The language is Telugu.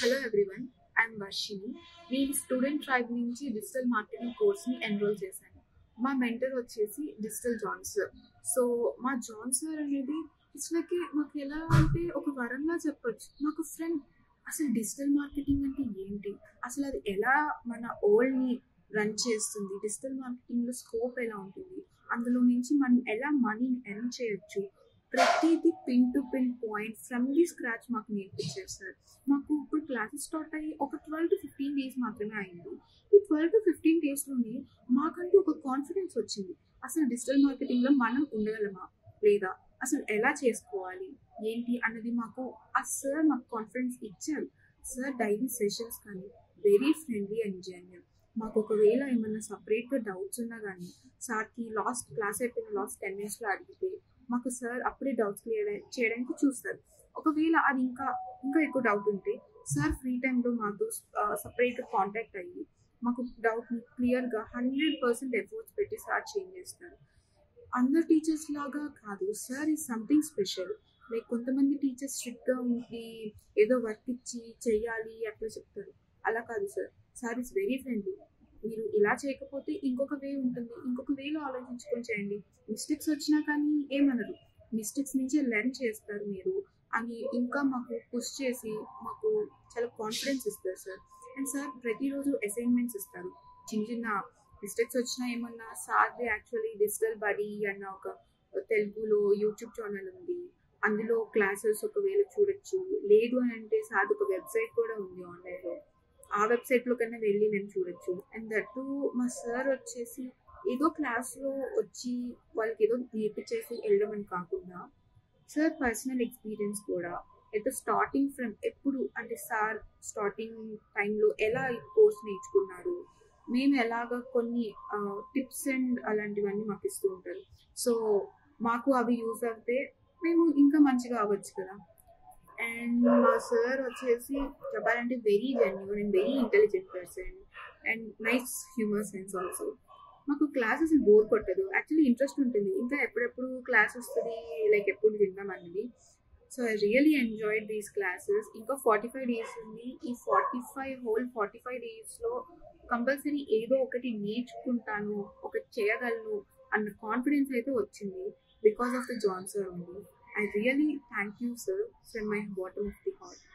Hello everyone, I'm Varshini. నేను స్టూడెంట్ ట్రైబ్ నుంచి డిజిటల్ మార్కెటింగ్ కోర్స్ని ఎన్రోల్ చేశాను. మా మెంటర్ వచ్చేసి డిజిటల్ జాన్ సార్. సో మా జాన్ సార్ అనేది ఇట్లకి మాకు ఎలా అంటే ఒక వరంలా చెప్పొచ్చు. మాకు ఫ్రెండ్ అసలు డిజిటల్ మార్కెటింగ్ అంటే ఏంటి, అసలు అది ఎలా మన ఓల్డ్ని రన్ చేస్తుంది, డిజిటల్ మార్కెటింగ్లో స్కోప్ ఎలా ఉంటుంది, అందులో నుంచి మనం ఎలా మనీని ఎర్న్ చేయొచ్చు, ప్రతిదీ pin to pin point from the scratch మాకు నేర్పించారు సార్. మాకు ఇప్పుడు క్లాసెస్ స్టార్ట్ అయ్యి ఒక 12 to 15 days మాత్రమే అయింది. ఈ 12 to 15 daysలోనే మాకంటూ ఒక కాన్ఫిడెన్స్ వచ్చింది. అసలు డిజిటల్ మార్కెటింగ్లో మనం ఉండగలమా లేదా, అసలు ఎలా చేసుకోవాలి ఏంటి అన్నది మాకు ఆ సార్ మాకు కాన్ఫిడెన్స్ ఇచ్చారు. సార్ డైలీ సెషన్స్ కానీ వెరీ ఫ్రెండ్లీ అండ్ జెన్యున్. మాకు ఒకవేళ ఏమన్నా సపరేట్గా డౌట్స్ ఉన్నా కానీ సార్కి క్లాస్ అయిపోయిన లాస్ట్ 10 minutesలో అడిగితే మాకు సార్ అప్పుడే డౌట్స్ క్లియర్ చేయడానికి చూస్తారు. ఒకవేళ అది ఇంకా ఎక్కువ డౌట్ ఉంటే సార్ ఫ్రీ టైంలో మాతో సపరేట్గా కాంటాక్ట్ అయ్యి మాకు డౌట్ని క్లియర్గా 100% ఎఫర్ట్స్ పెట్టి సార్ చేంజ్ చేస్తారు. అందరు టీచర్స్ లాగా కాదు, sir is something special. Like కొంతమంది టీచర్స్ స్ట్రిక్ట్గా ఉండి ఏదో వర్క్ ఇచ్చి చెయ్యాలి అట్లా చెప్తారు. అలా కాదు sir. Sir is very friendly. మీరు ఇలా చేయకపోతే ఇంకొక వే ఉంటుంది, ఇంకొక వేలో ఆలోచించుకొని చేయండి. మిస్టేక్స్ వచ్చినా కానీ ఏమనరు, మిస్టేక్స్ నుంచే లెర్న్ చేస్తారు మీరు అని ఇంకా మాకు పుష్ చేసి మాకు చాలా కాన్ఫిడెన్స్ ఇస్తారు సార్. అండ్ సార్ ప్రతిరోజు అసైన్మెంట్స్ ఇస్తారు. చిన్న చిన్న మిస్టేక్స్ వచ్చినా ఏమన్నా సార్ది యాక్చువల్లీ డిజిటల్ బడీ అన్న ఒక తెలుగులో యూట్యూబ్ ఛానల్ ఉంది. అందులో క్లాసెస్ ఒకవేళ చూడొచ్చు. లేదు అని అంటే సార్ ఒక వెబ్సైట్ కూడా ఉంది ఆన్లైన్లో. ఆ వెబ్సైట్లో కన్నా వెళ్ళి మేము చూడొచ్చు. అండ్ దట్టు మా సార్ వచ్చేసి ఏదో క్లాస్లో వచ్చి వాళ్ళకి ఏదో నేర్పించేసి వెళ్ళమని కాకుండా సార్ పర్సనల్ ఎక్స్పీరియన్స్ కూడా అయితే స్టార్టింగ్ ఫ్రమ్ ఎప్పుడు అంటే సార్ స్టార్టింగ్ టైంలో ఎలా ఈ కోర్స్ నేర్చుకున్నారు, మేము ఎలాగ కొన్ని టిప్స్ అండ్ అలాంటివన్నీ మాకు ఇస్తూ ఉంటారు. సో మాకు అవి యూజ్ అవుతే మేము ఇంకా మంచిగా అవ్వచ్చు కదా. అండ్ మా సార్ వచ్చేసి చెప్పాలంటే very genuine and very intelligent person and nice humour sense also. మాకు క్లాసెస్ బోర్ కొట్టదు, యాక్చువల్లీ ఇంట్రెస్ట్ ఉంటుంది. ఇంకా ఎప్పుడెప్పుడు క్లాస్ వస్తుంది, లైక్ ఎప్పుడు విందాం అన్నది. So I really enjoyed these classes. ఇంకా 45 days ఉంది. ఈ 45 daysలో కంపల్సరీ ఏదో ఒకటి నేర్చుకుంటాను, ఒకటి చేయగలను అన్న కాన్ఫిడెన్స్ అయితే వచ్చింది because of the John sir only. I really thank you, sir, from my bottom of the heart.